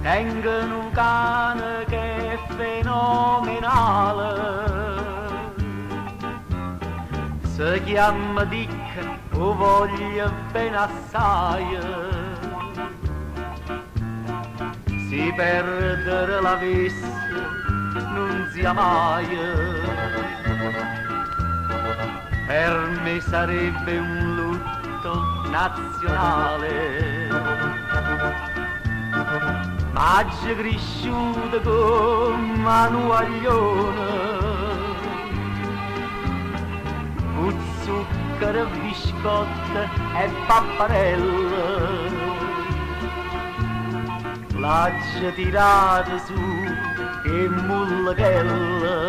tengono un cane che è fenomenale, si chiama Dick, lo voglio bene assai, si perdere la vista non sia mai, per me sarebbe un lutto nazionale. Maggia cresciuta come un aglione, con zucchero, biscotti e papparelle, l'aggia tirata su che mullachella,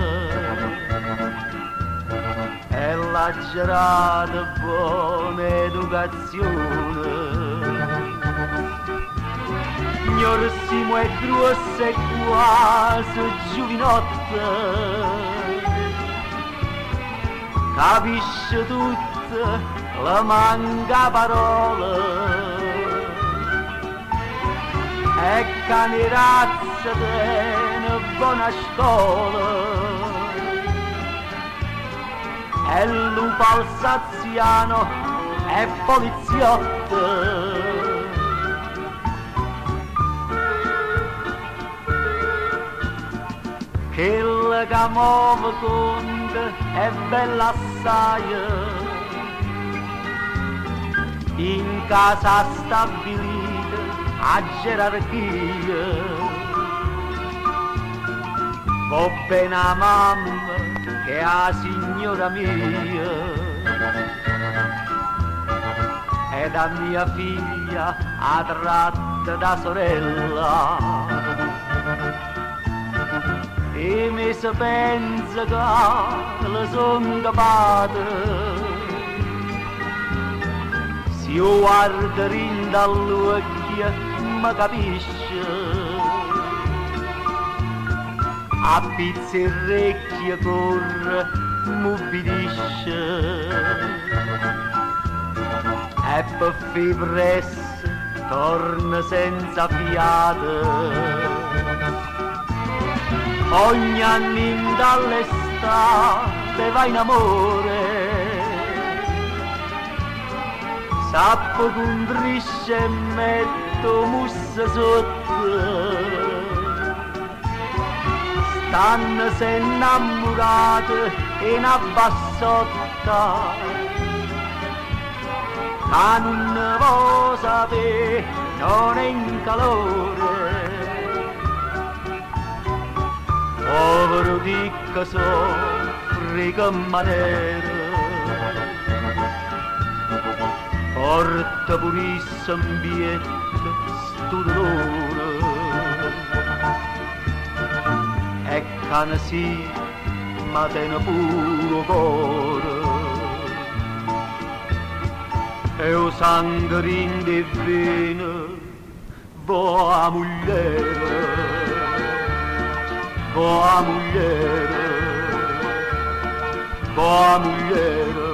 e l'ha girata buona educazione. Signorsimo è grossa e quasi giovinotta, capisce tutta, la manca parola, e cane razza una buona scuola, e lupo alsaziano è poliziotto. Quella che muove conte è bella assai, in casa stabilita a gerarchia, va bene a mamma che è la signora mia, e da mia figlia a tratta da sorella. E mi si pensa che la son capata, se io guardo in dall'occhio mi capisce, a pizza e orecchie corre, m'ubbidisce, e per fibresse torna senza fiato. Ogni anno dall'estate va in amore, sappo con trisce e metto mussa sotto, stanno se innamorate in una bassotta, ma non ne vuoi sapere, non è in calore. Povero Dick soffre in maniera, porta purissimo in bietto sto dolore, e cane sì, ma tiene puro cuore, e o sangue rinde e vene, boa mugliere. Boa mulher,